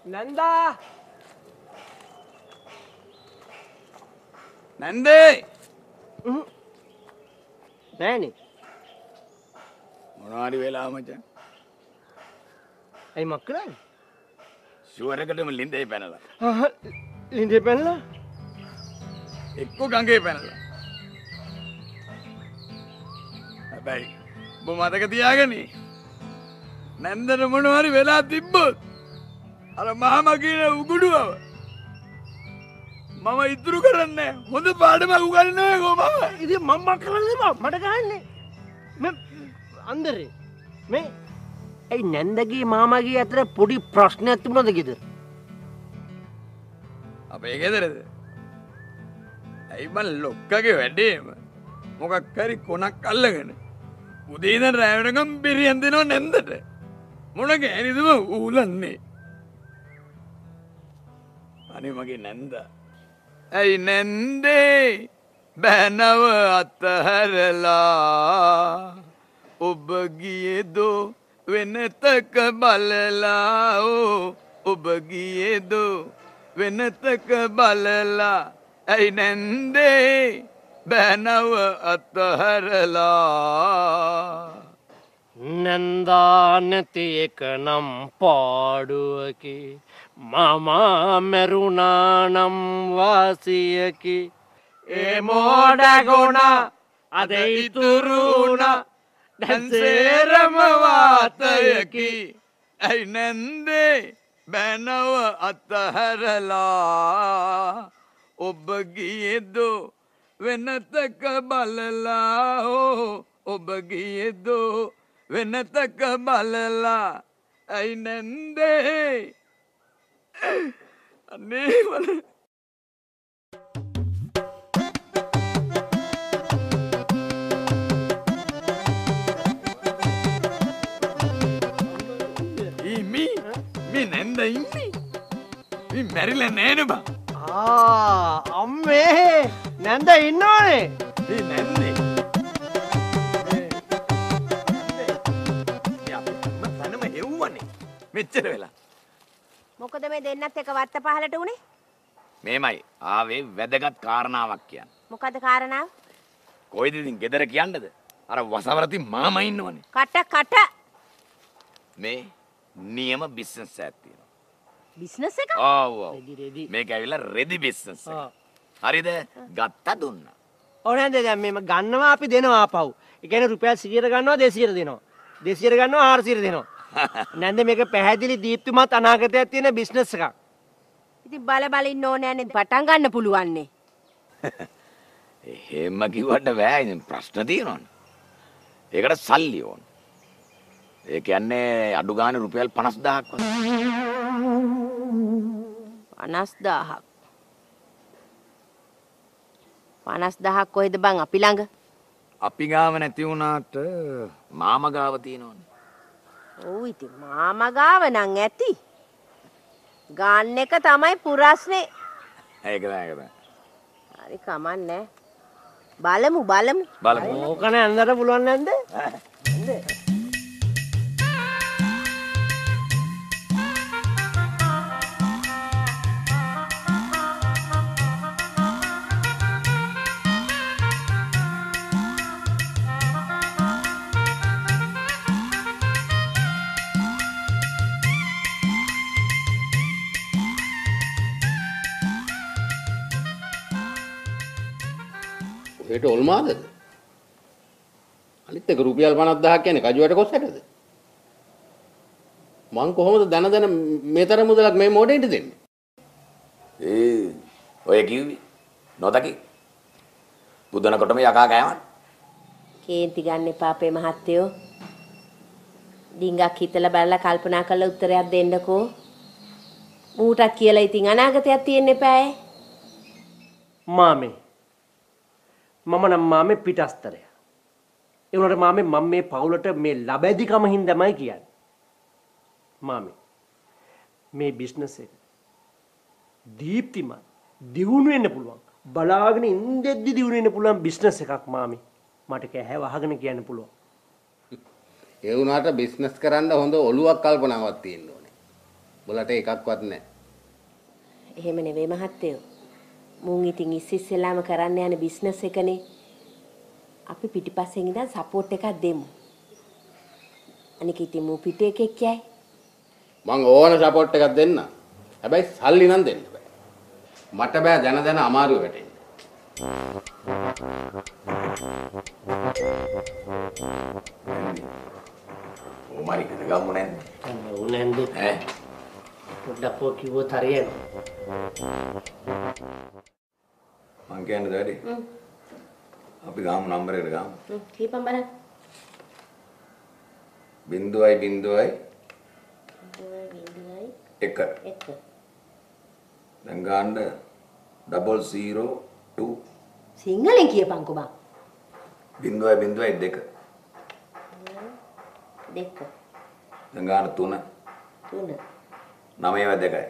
නන්දා නන්දේ නෑනේ මොනවාරි වෙලා මචං ඇයි මක් කරන්නේ ෂුවර් එකටම ලින්දේ පැනලා ලින්දේ පැනලා එක්ක ගඟේ පැනලා හැබැයි ඔබ මතක තියාගනි නැන්දට මොනවාරි වෙලා තිබ්බොත් අර මහා කියන උගුඩුවව මම ඉතුරු කරන්නේ හොඳ පාඩමක් උගන්වන්නේ කොහොමද ඉතින් මම කරන්නේ මට ගහන්නේ මේ අන්දරේ මේ ඇයි නැන්දගේ මාමාගේ අතර පොඩි ප්‍රශ්නයක් තිබුණාද ගෙදර අපේ ගෙදරද ඇයි මං ලොක්කගේ වැඩේම මොකක් හරි කොනක් අල්ලගෙන උදේ ඉඳන් රැ වෙනකම් බිරියන් දෙනව නැන්දට මොන ගෑනිදම ඌලන්නේ අනේ මගේ නැන්දා ඇයි නැන්දේ බෑනව අතහැරලා ඔබ ගියේදෝ වෙනතක බලලා ඔබ ගියේදෝ වෙනතක බලලා ඇයි නැන්දේ බෑනව අතහැරලා නන්දා නැති එක නම් පාඩුවකි මමා මැරුණා නම් වාසියකි ඒ මෝඩ ගුණ අද ඉතුරු වුණා දැන් සේරම වාතයකි ඇයි නැන්දේ බෑනව අතහැරලා ඔබ ගියේදෝ වෙනතක බලලා ඔබ ගියේදෝ වෙනතක බලලා ඇයි නැන්දේ අනේ වල මේ නැන්ද ඉන්නේ මේ මැරිලා නෑනේ බං අම්මේ නැන්ද ඉන්නවනේ මේ නැන්දේ තනම හෙව්වනේ මෙච්චර වෙලා මොකද මේ දෙන්නත් එක වත්ත පහලට උනේ මේමයි ආවේ වැදගත් කාරණාවක් කියන්න මොකද කාරණාව කොයිද ඉතින් ගෙදර කියන්නද අර වසවරති මාමා ඉන්නවනේ කට මේ නියම බිස්නස් එකක් තියෙනවා බිස්නස් එක ඔව් රෙදි මේක ඇවිල්ලා රෙදි බිස්නස් එක හරිද ගත්තා දුන්නා ඕනේ නැන්ද දැන් මේම ගන්නවා අපි දෙනවා ආපහු ඒ කියන්නේ රුපියල් 100ට ගන්නවා 200ට දෙනවා 200ට ගන්නවා 400ට දෙනවා නැන්ද මේක පැහැදිලි දීප්තිමත් අනාගතයක් තියෙන බිස්නස් එකක් ඉතින් බල ඉන්න ඕනේ නැන්නේ පටන් ගන්න පුළුවන් නේ එහෙම කිව්වට බෑ ඉතින් ප්‍රශ්න තියෙනවනේ ඒකට සල්ලි ඕන ඒ කියන්නේ අඩු ගානේ රුපියල් 50000ක් වගේ 50000ක් 50000ක් කොහෙද බං අපි ළඟ අපි ගාව නැති වුණාට මාමා ගාව තියෙනවනේ ඔව් ඉතින් මාමා ගාව නම් ඇති ගන්න එක තමයි පුරස්නේ ඒක තමයි හරි කමන්නේ බලමු ඕක නැන්දට පුළුවන් නැන්ද ඔහෙට ඔල්මාදද? අනිත් එක රුපියල් 50000ක් කියන්නේ කජුවට කොස්සටද? මං කොහොමද දන මේතර මුදලක් මේ මොඩේට දෙන්නේ? ඔය කිව්වි නොදකි බුදනකොටම යකා කෑමක් කේන්ති ගන්න එපා අපේ මහත්තයෝ ඩිංගක් හිතලා බලලා කල්පනා කරලා උත්තරයක් දෙන්නකෝ මූටත් කියලා ඉතින් අනාගතයක් තියෙන්න එපායි මාමේ මම නම් මාමේ පිටස්තරය. ඒ වුණාට මාමේ මම මේ පවුලට මේ ලබැදිකම හින්දාමයි කියන්නේ. මාමේ මේ බිස්නස් එක දීප්තිමත් දියුණු වෙන්න පුළුවන්. බලාගෙන ඉඳෙද්දි දියුණු වෙන්න පුළුවන් බිස්නස් එකක් මාමේ. මට කෑ වහගෙන කියන්න පුළුවන්. ඒ වුණාට බිස්නස් කරන්න හොඳ ඔලුවක් කල්පනාවක් තියෙන්න ඕනේ. උඹලට එකක්වත් නැහැ. එහෙම නෙවෙයි මහත්තයෝ. මුන් ඉතින් ඉස්සෙල්ලාම කරන්න යන බිස්නස් එකනේ. අපි පිටිපස්සෙන් ඉඳන් සපෝට් එකක් දෙමු. අනික ඉතින් මූ පිටේ එකෙක් යයි. මං ඕන සපෝට් එකක් දෙන්න. හැබැයි සල්ලි නම් දෙන්න බෑ. මට බෑ දැන අමාරුව වැටෙන්න. ඕමාරි කද ගමු නැද්ද? උනන්ද ඈ පොඩ්ඩක් පො කිව්වොත් හරියන. මං කියන්නේ වැඩි. අපි ගාමු නම්බර් එකට ගාමු. කීපම් බලන්න. 0.0 1 එක. දැන් ගන්න 002 සිංහලෙන් කියපන්කෝ බං. 0.2 දෙක. දැන් ගන්න 3 තුන. 9.2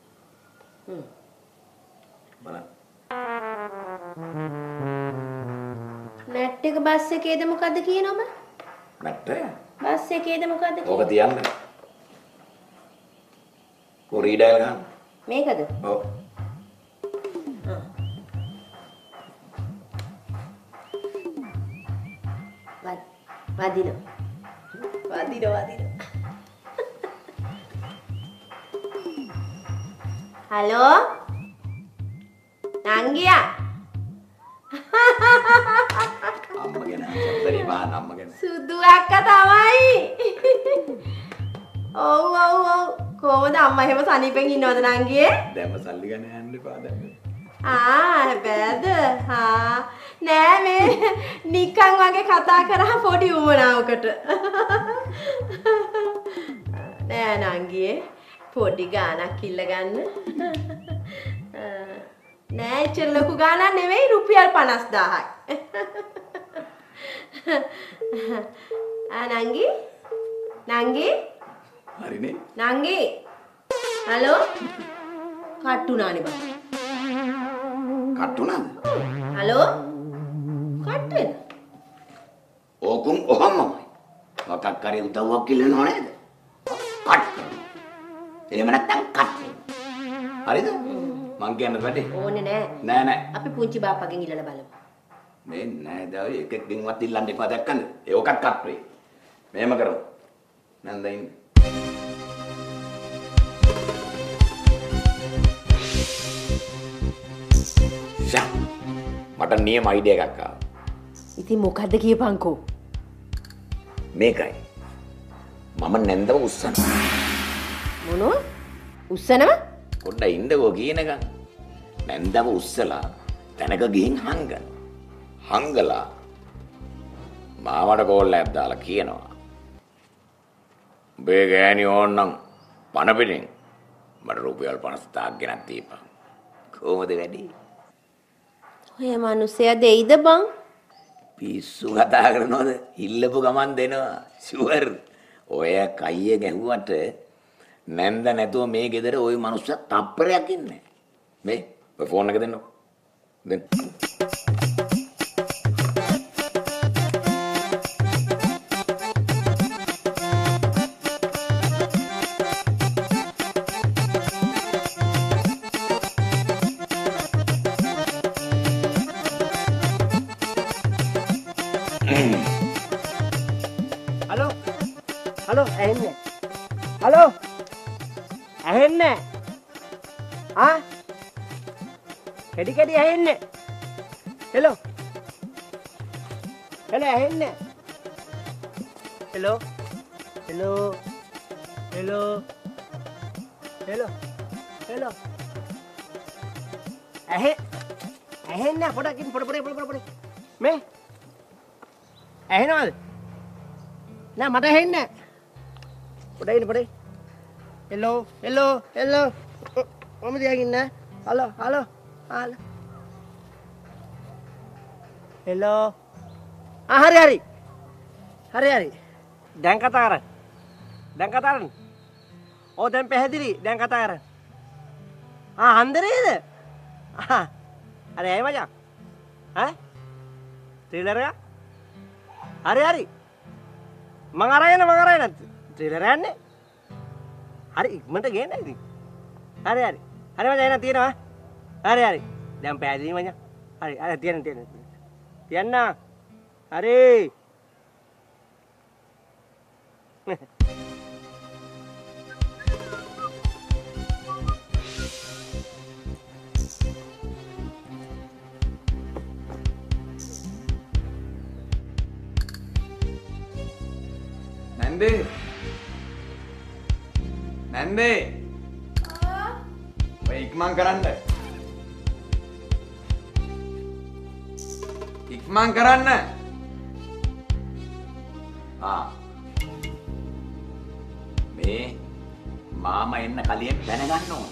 බලන්න. නැට් එක බස් එකේද මොකද්ද කියනවම? නැට්ට බස් එකේද මොකද්ද ඕක තියන්න. කො රීඩයල් ගන්න. මේකද? ඔව්. වදින. හලෝ? නංගියා. අම්මගෙන සම්පරි බාන අම්මගෙන. සුදු අක්කා තමයි. ඔව්. කොහොමද අම්මා එහෙම සනීපෙන් ඉන්නවද නංගියේ? දැම්ම සල්ලි ගන්න යන්න එපා දැන්. හැබැයිද? නෑ මේ නිකන් වගේ කතා කරා පොඩි උමනාවකට. නෑ නංගියේ පොඩි ගාණක් ඉල්ල ගන්න. නෑ ඉච්චර ලොකු ගාණක් නෙවෙයි රුපියල් 50000යි. නංගි හරිනේ. නංගි හලෝ කට්ටුනානේ බං. කට්ටුනද? හලෝ කට් වෙන. ඕකුම් ඔහම්මයි. මොකක් කරේ උදව්වක් ඉල්ලනව නේද? කට් කරනවා. එහෙම නැත්තම් කට් වෙනවා. හරිද? මං කියන්න වැඩි. ඕනේ නෑ. නෑ. අපි පුංචි බාප්පගෙන් ඉල්ලලා බලමු. මේ නෑ දාවේ එකෙක්ගෙන්වත් ඉල්ලන්න එපා දැක්කද? ඒකත් කට් වෙයි. මෙහෙම කරමු. නන්ද ඉන්න. මට නියම අයිඩියා එකක් ආවා. ඉතින් මොකද්ද කියපන්කෝ? මේකයි. මම නැන්දව උස්සනවා. මොනෝ? උස්සනව? පොඩ්ඩක් ඉන්නකෝ කියනකම්. නැන්දව උස්සලා තැනක ගිහින් හංගලා මාවට කෝල් එකක් දාලා කියනවා. උඹේ ගෑණි ඕන්නම් පණ පිටින් මට රුපියල් 50000ක් ගෙනත් දීපන්. කොහොමද වැඩි? ඔය මිනිස්සයා දෙයිද බං? පිස්සු කතා කරනවද? ඉල්ලපු ගමන් දෙනවා. ෂුවර්. ඔය කයිය ගැහුවට නැන්ද නැතුව මේ ගෙදර ওই මනුස්සයා තප්පරයක් ඉන්නේ. මේ ඔය ෆෝන් එක දෙන්නකෝ. දෙන්න. හලෝ ඇහෙන්නේ? හලෝ ඇහෙන්නේ? කැඩි ඇහෙන්නේ? හෙලෝ ඇහෙන්නේ? හෙලෝ ඇහෙන්නේ පොඩකින් පොඩ මේ ඇහෙනවද? නෑ මට ඇහෙන්නේ පොඩ හෙලෝ ඔම දිහාගෙන ඉන්න. හලෝ හෙලෝ හරි දැන් කතා කරන්න. ඕ දැන් පැහැදිලි දැන් කතා කරන්න. හන්දරේද? අර ඇයි මචං? ට්‍රේලර් එක? හරි මං අරගෙන ට්‍රේලර් යන්නේ. හරි ඉක්මනට ගේන්න ඉතින්. හරි හරි. හරි මචං එන තියෙනවා. හරි හරි. දැන් පෑදී මචං. හරි හරි තියන්න. තියන්න. හරි. නැන්දේ නැන්දේ ඔය ඉක්මන් කරන්න මේ මාමා එන්න කලින් දැනගන්න ඕන.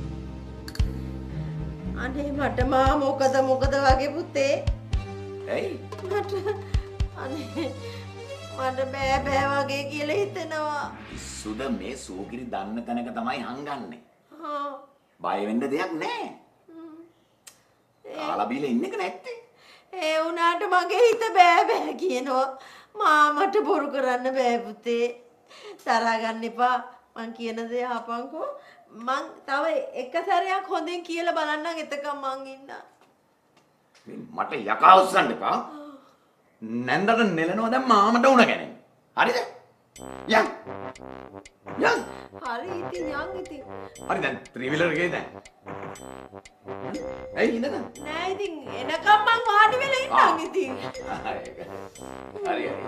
අනේ මට මා මොකද වගේ පුතේ ඇයි? මට අනේ මට බෑ වගේ කියලා හිතෙනවා. සුද මේ සූකිරි දන්න තැනක තමයි හංගන්නේ. හා බය වෙන්න දෙයක් නැහැ. කාලා බීලා ඉන්න එක නැත්තේ. ඒ වුණාට මගේ හිත බෑ කියනවා. මාමට බොරු කරන්න බෑ පුතේ. තරහා ගන්න එපා. මං කියන දේ අහපන්කෝ. මං තව එක සැරයක් හොඳින් කියලා බලන්නම් එතකම් මං ඉන්න. මට යකා උස්සන්න එපා. නැන්දට නෙලනවා දැන් මාමට උණ ගැනීම. හරිද? යන්. හරි ඉතින් යන් ඉතින්. හරි දැන් ත්‍රිවිලර් ගේ දැන්. ඇයි ඉන්නද? නෑ ඉතින් එනකම් මං වාඩි වෙලා ඉන්නම් ඉතින්. හරි එන්න.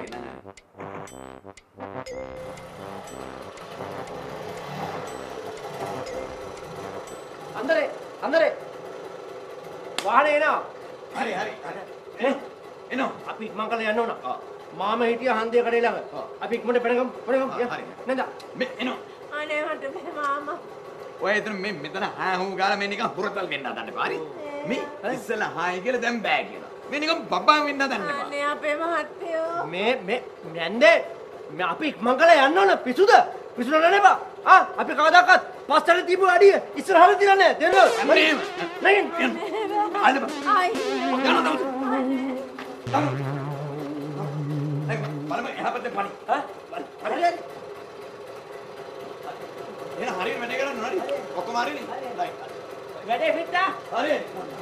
අන්දරේ වාහනේ එනවා. හරි. එනවා. අපි ඉක්මන් කරලා යන්න ඕන. මාම හිටියා හන්දිය කඩේ ළඟ. අපි ඉක්මනට පැනගමු. හරි. නේද? මේ එනවා අනේ මට බෑ මාමා. ඔය එතන මේ මෙතන හාහුම් ගාලා මේ නිකන් හුරතල් වෙන්න හදන්න එපා. හරි මේ ඉස්සලා හායි කියලා දැන් බෑ කියලා මේ නිකන් බබා වෙන්න හදන්න එපා. අනේ අපේ මහත්තයෝ. මේ නැන්දේ අපි ඉක්මන් කරලා යන්න ඕන. පිසුද නෑ බා. අපි කවදාකවත් පස්සට තිබු අඩිය ඉස්සරහට තියලා නෑ. දෙන්න. නෑ. අල්ල බා. ආයි. බලම එහා පැත්තේ පණි. හරි. එන හරියට වැඩ කරන්න හරි. ඔක්කොම හරිනේ. වැඩේ පිටා. හරි.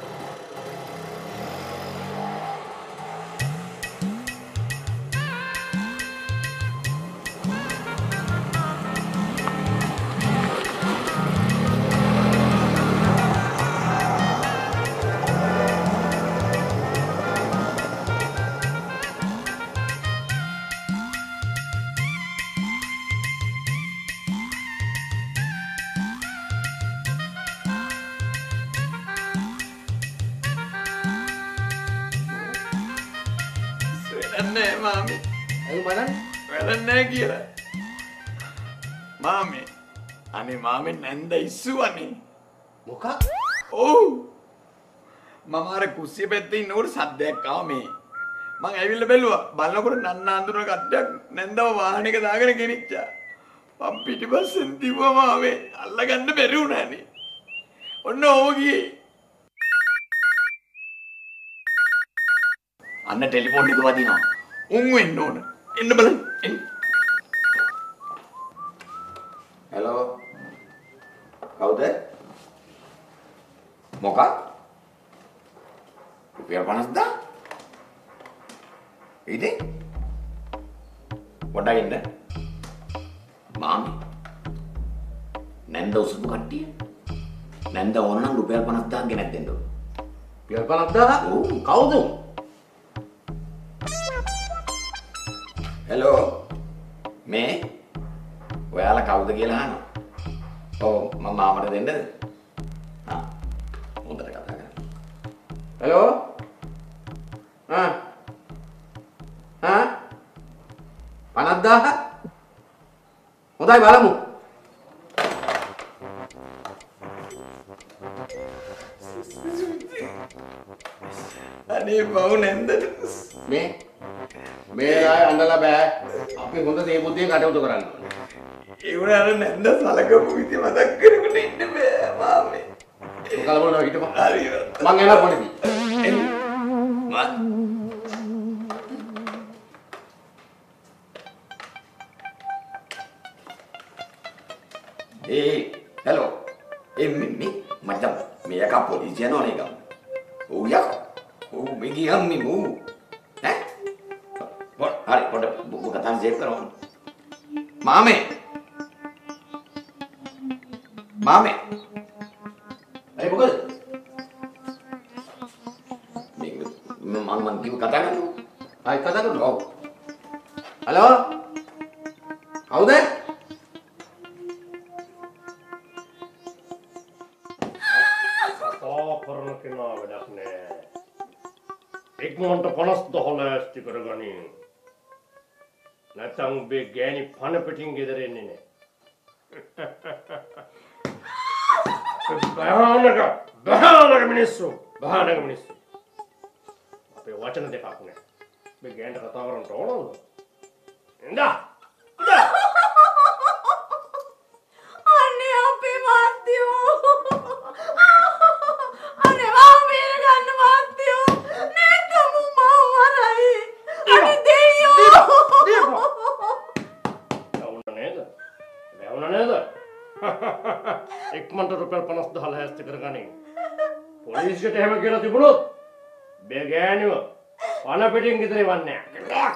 නෑ මාමි. අයි බලන්න. වැඩක් නෑ කියලා. මාමි. අනේ මාමි නැන්ද ඉස්සුවනේ. මොකක්? ඔව්. මම අර කුස්සිය පැත්තේ ඉන්නකොට සද්දයක් ආවා මේ. මං ඇවිල්ලා බැලුවා. බලනකොට නන්න අඳුරන කට්ටියක් නැන්දව වාහනයක දාගෙන ගෙනිච්චා. මම පිටිපස්සෙන් තිබ්බා මාමේ. අල්ලගන්න බැරි වුණානේ. ඔන්න ඕව ගියේ. අන්න ටෙලිෆෝන් එක වදිනවා. උන් වෙන්න ඕන. එන්න බලන්න. එන්න. හෙලෝ. කවුද? මොකක්? රුපියල් 50000? ඉතින් පොඩ්ඩක් ඉන්න. මාමි. නැන්ද උසපු කට්ටිය. නැන්ද ඕනනම් රුපියල් 50000 ගෙනත් දෙන්න ඕන. රුපියල් 50000? ඔව්. කවුද? හෙලෝ. මේ ඔයාලා කවුද කියලා අහනවා. ඔව් මම මාමට දෙන්නද? හොඳට කතා කරන්න. හෙලෝ. 50000? හොඳයි බලමු. අනේ බව් නැන්ද. මේ ආය අඬලා බෑ. අපි හොඳ දේ බුද්ධියෙන් කටයුතු කරන්න ඕනේ. ඒ වුණාට නැන්ද සලකපු විදිහ මතක් කරගෙන ඉන්න බෑ මාමේ. කලබල නොවී හිටපන්. හරි. මං එනවා පොඩි. hello. Me macam me ka polisi no ni kam. Oh ya. Oh me giam me mu. Hari pada buku kata save karo. Mame. Ayo buku. Man kiu kata kan? Ay kata dulu. Halo? Kawuද? කතා කරන කෙනා වැඩක් නෑ. ඉක්මනට 50 ලෑස්ති කරගනින්. නැත්නම් ඔබේ ගෑණි පණ පිටින් ගෙදර එන්නේ නෑ. බහානක මිනිස්සු. අපේ වචන දෙකක් නෑ. මේ ගෑණට කතා කරන්න ඕනද? එන්දා. අනේ අපේ මාත්‍යෝ. අනේ මාව බේර ගන්න මාත්‍යෝ. නැත්නම් මම මරයි. අනේ දෙයියෝ. වැවුණ නේද? ඉක්මනට රුපියල් 50,000 ලෑස්ති කරගනින්. පොලිසියට එහෙම කියලා තිබුණොත් මේ ගෑණිව පණ පිටින් ගෙදර එවන්නේ නෑ.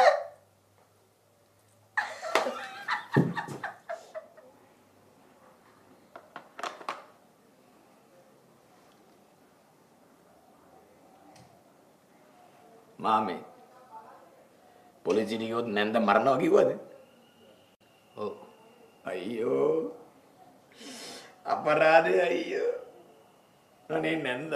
Mame. Polisi giyot නැන්ද මරනවා කිව්වද? ඔව්. අයියෝ. අපරාධය අයියෝ. අනේ නැන්ද.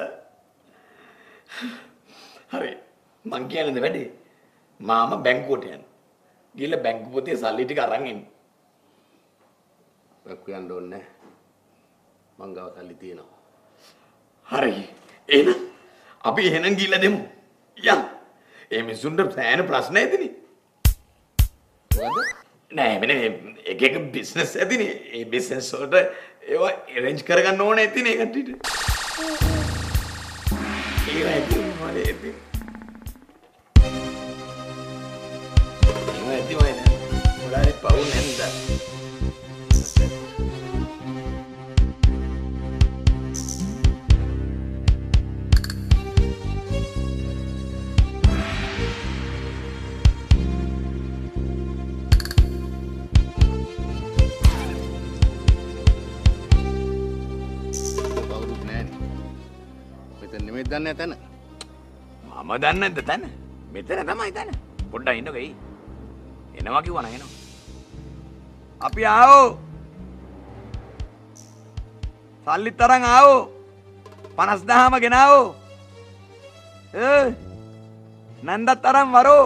හරි. මං කියන්නේද වැඩි? මාමා බැංකුවට යන්න. ගිහලා බැංකු පොතේ සල්ලි ටික අරන් එන්න. බැංකුවට යන්න ඕනේ නැහැ. මං ගාව සල්ලි තියෙනවා. හරි. එහෙනම් අපි එහෙනම් ගිහලා දෙමු. යන්න. ඒ මිනිසුන්ට සෑහෙන ප්‍රශ්න ඇතිනේ. මොකද? නෑ මෙන්න එක බිස්නස් ඇතිනේ. ඒ බිස්නස් වලට ඒවා arrange කරගන්න ඕනේ ඇතිනේ කට්ටියට. ඒක ඇති මොලේ ඇති. ඒක ඇති වයිද? මොලාරි පවු නැන්ද. දන්නේ නැතන. මම දන්නේ නැද්ද තන? මෙතන තමයි තන. පොඩ්ඩක් ඉන්නකෝ එයි. එනවා කිව්වා නම් එනවා. අපි ආවෝ. සල්ලිත් තරන් ආවෝ. 50000ම ගෙනාවෝ. නන්දත් තරන් වරෝ.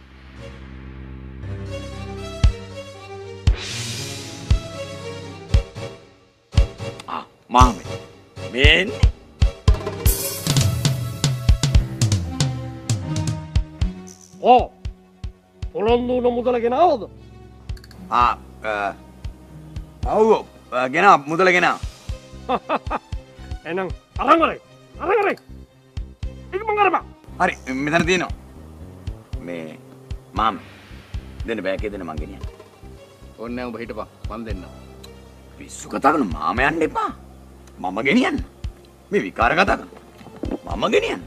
මාමේ. මෙන්න පොළොන්දු උන මුදල ගෙනාවද? ඔව් ගෙනා මුදල ගෙනා. එහෙනම් අරන් වරේ. ඒක මං අරපන්. හරි මෙතන තියෙනවා. මේ මාම දෙන්න බෑකේ දෙන්න මං ගෙනියන්න. ඕනේ නැහැ ඔබ හිටපන් මං දෙන්නම්. පිස්සු කතා කරන මාම යන්න එපා. මම ගෙනියන්න. මේ විකාර කතා කරන. මම ගෙනියන්න.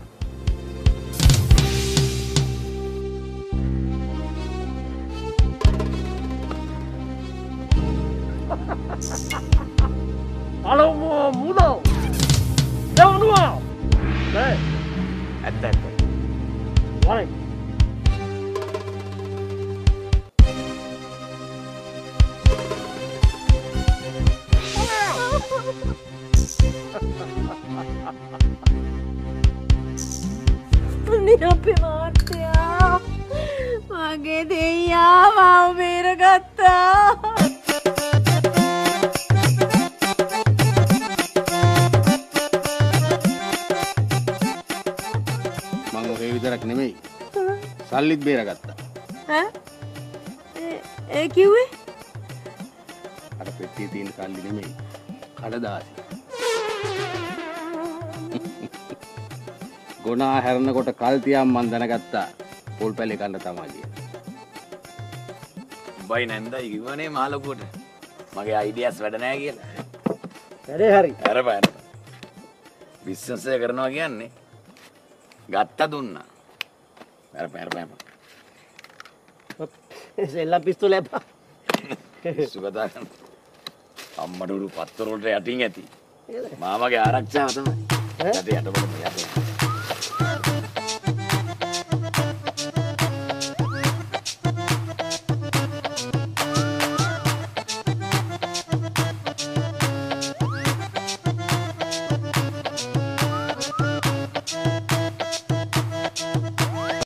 Halo muda. Jauh dua. Deh. Ada. Wari. Ini apa mati ya? Mage deya mau bergata. විතරක් නෙමෙයි සල්ලිත් බේරගත්තා. ඒ කිව්වේ? අර පෙට්ටියේ තියෙන සල්ලි නෙමෙයි කඩදාසි. ගුණා හැරෙනකොට කල් තියම් මන් දැනගත්තා පොල් පැලේ කන්න තමයි කියලා. බයි නැන්දයි කිව්වනේ මාළකුවට. මගේ අයිඩියාස් වැඩ නැහැ කියලා. වැඩේ හරි. අරපෑන. බිස්නස් එක කරනවා කියන්නේ ගත්ත දුන්නා. අරපෑන. සෙල්ලම් පිස්තෝලේ අප්පා. සුගතා අම්මට උරු පත්තර වලට යටින් ඇති. මාමගේ ආරක්ෂාව තමයි. යටි යට බලන්න යට.